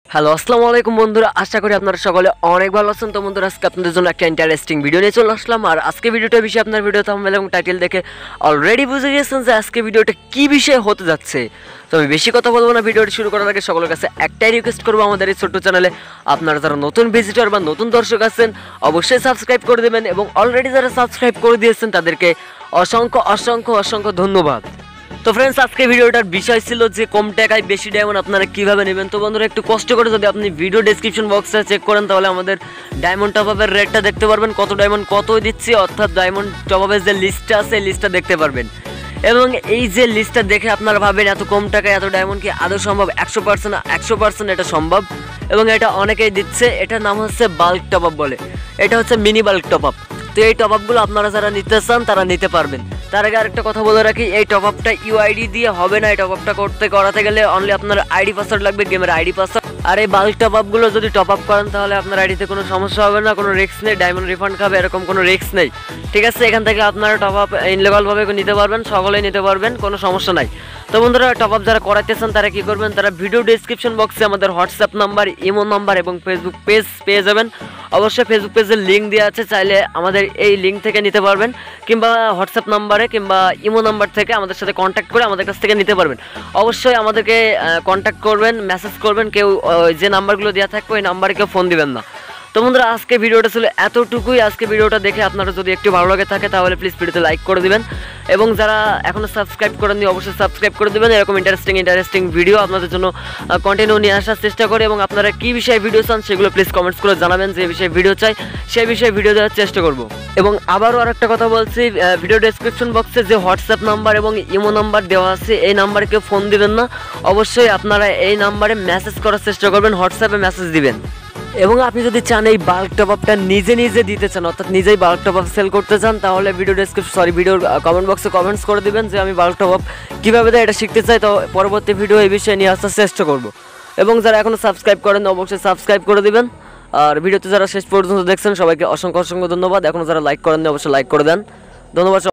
Hello আসসালামু আলাইকুম বন্ধুরা, আশা করি আপনারা সকলে অনেক ভালো আছেন। তো বন্ধুরা, আজকে আপনাদের জন্য একটা ইন্টারেস্টিং ভিডিও নিয়ে চলে আসলাম। আর আজকে ভিডিওটার বিষয়ে আপনার ভিডিও থাম্বনেল এবং টাইটেল দেখে অলরেডি বুঝে গিয়েছেন যে আজকে ভিডিওটা কী বিষয়ে হতে যাচ্ছে। তো আমি বেশি কথা বলবো না, ভিডিওটি শুরু করার আগে সকলের কাছে একটাই রিকোয়েস্ট করবো, আমাদের এই ছোট্ট চ্যানেলে আপনারা যারা নতুন ভিজিটর বা নতুন দর্শক আছেন অবশ্যই সাবস্ক্রাইব করে দেবেন, এবং অলরেডি যারা সাবস্ক্রাইব করে দিয়েছেন তাদেরকে অসংখ্য অসংখ্য অসংখ্য ধন্যবাদ। তো ফ্রেন্ডস, আজকে ভিডিওটার বিষয় ছিল যে কম টাকায় বেশি ডায়মন্ড আপনারা কীভাবে নেবেন। তো বন্ধুরা, একটু কষ্ট করে যদি আপনি ভিডিও ডেসক্রিপশন বক্সে চেক করেন তাহলে আমাদের ডায়মন্ড টপআপের রেটটা দেখতে পারবেন, কত ডায়মন্ড কত দিচ্ছি, অর্থাৎ ডায়মন্ড টপআপের যে লিস্টটা আছে এই লিস্টটা দেখতে পারবেন। এবং এই যে লিস্টটা দেখে আপনারা ভাবেন এত কম টাকায় এত ডায়মন্ড কি আদৌ সম্ভব? 100% এটা সম্ভব, এবং এটা অনেকেই দিচ্ছে। এটার নাম হচ্ছে বাল্ক টপআপ বলে, এটা হচ্ছে মিনি বাল্ক টপআপ। তো এই টপআপগুলো আপনারা যারা নিতে চান তারা নিতে পারবেন। তার আগে আরেকটা কথা বলে রাখি, এই টপআপটা ইউআইডি দিয়ে হবে না। এই টপআপটা করাতে গেলে অনলি আপনার আইডি পাসওয়ার্ড লাগবে, গেমের আইডি পাসওয়ার্ড। আর এই বাল্ক টপআপগুলো যদি টপআপ করেন তাহলে আপনার আইডিতে কোনো সমস্যা হবে না, কোনো রিস্ক নেই, ডায়মন্ড রিফান্ড খাবে এরকম কোনো রিস্ক নেই। ঠিক আছে, এখান থেকে আপনারা টপআপ ইনলিগালভাবে নিতে পারবেন, সকলেই নিতে পারবেন, কোনো সমস্যা নাই। তো বন্ধুরা, টপআপ যারা করাতে চান তারা কী করবেন, তারা ভিডিও ডেসক্রিপশন বক্সে আমাদের হোয়াটসঅ্যাপ নাম্বার, ইমো নাম্বার এবং ফেসবুক পেজ পেয়ে যাবেন। অবশ্যই ফেসবুক পেজের লিঙ্ক দেওয়া আছে, চাইলে আমাদের এই লিঙ্ক থেকে নিতে পারবেন, কিংবা হোয়াটসঅ্যাপ নাম্বারে কিংবা ইমো নাম্বার থেকে আমাদের সাথে কন্ট্যাক্ট করে আমাদের কাছ থেকে নিতে পারবেন। অবশ্যই আমাদেরকে কন্ট্যাক্ট করবেন, মেসেজ করবেন, কেউ যে নাম্বারগুলো দেওয়া থাকবে ওই নাম্বারে কেউ ফোন দিবেন না। তো বন্ধুরা, আজকে ভিডিওটা ছিল এতটুকুই। আজকে ভিডিওটা দেখে আপনারা যদি একটু ভালো লাগে থাকে তাহলে প্লিজ ভিডিওতে লাইক করে দিবেন, এবং যারা এখনও সাবস্ক্রাইব করেননি অবশ্যই সাবস্ক্রাইব করে দেবেন। এরকম ইন্টারেস্টিং ভিডিও আপনাদের জন্য কন্টিনিউ নিয়ে আসার চেষ্টা করি, এবং আপনারা কী বিষয়ে ভিডিও চান সেগুলো প্লিজ কমেন্টস করে জানাবেন, যে বিষয়ে ভিডিও চাই সেই বিষয়ে ভিডিও দেওয়ার চেষ্টা করব। এবং আবারও আরেকটা কথা বলছি, ভিডিও ডেসক্রিপশন বক্সে যে হোয়াটসঅ্যাপ নাম্বার এবং ইমো নাম্বার দেওয়া আছে এই নাম্বারে কেউ ফোন দিবেন না, অবশ্যই আপনারা এই নাম্বারে মেসেজ করার চেষ্টা করবেন, হোয়াটসঅ্যাপে মেসেজ দিবেন। এবং আপনি যদি চান এই বাল্ক টপআপটা নিজে দিতে চান, অর্থাৎ নিজেই বাল্ক টপআপ সেল করতে চান, তাহলে ভিডিওর কমেন্ট বক্সে কমেন্টস করে দিবেন যে আমি বাল্ক টপআপ কীভাবে দেয় এটা শিখতে চাই। তো পরবর্তী ভিডিও এই বিষয়ে নিয়ে আসার চেষ্টা করব। এবং যারা এখনও সাবস্ক্রাইব করেন অবশ্যই সাবস্ক্রাইব করে দিবেন। আর ভিডিওতে যারা শেষ পর্যন্ত দেখছেন সবাইকে অসংখ্য অসংখ্য ধন্যবাদ। এখনও যারা লাইক করেননি অবশ্যই লাইক করে দেন। ধন্যবাদ।